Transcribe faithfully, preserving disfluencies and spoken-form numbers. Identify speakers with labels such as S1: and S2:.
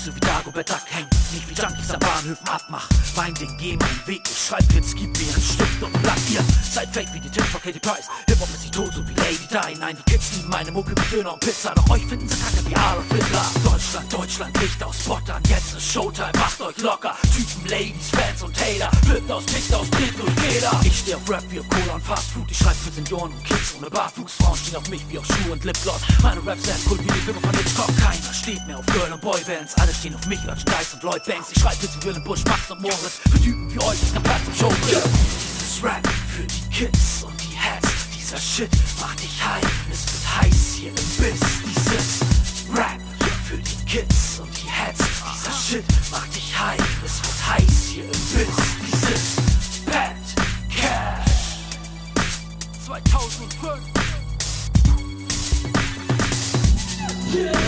S1: so wie Dagobert Duck hängt, nicht wie Junkies an Bahnhöfen abmach. Mein Ding, geh meinen Weg, ich schreib Hits, gib mir einen Stift und ein Blatt. Ihr seid fake wie die Tipps von Katy Price. Hip-Hop ist nicht tot, so wie Lady Di. Nein, die Kids lieben meine Mucke wie Döner und Pizza, doch euch finden sie kacke wie Adolf Hitler. Deutschland, Deutschland, Licht aus Spottern, jetzt ist Showtime, macht euch locker. Typen, Ladies, Fans und Hater, flippt aus, tickt aus, dreht durch Feder. Ich steh auf Rap wie auf Cola und Fastfood, ich schreib für Senioren und Kids ohne Barfuß. Frauen stehen auf mich wie auf Schuhe und Lipgloss. Meine Raps werden kult wie die Filme von Hitchcock. Keiner steht mehr auf Girl- und Boybands, alle stehen auf mich, Urge Dice und Lloyd Banks. Ich schreib Hits wie Will Bush, Max und Moritz. Für Typen wie euch ist kein Platz im Showbiz. Yeah. Dieses Rap für die Kids und die Hats, dieser Shit macht dich high. Es wird heiß hier im Biss. Dieses Rap für die Kids und die Hats, dieser Shit macht dich high. Es wird heiß hier im Biss. Dieses Bad Cash zweitausendfünf. Yeah.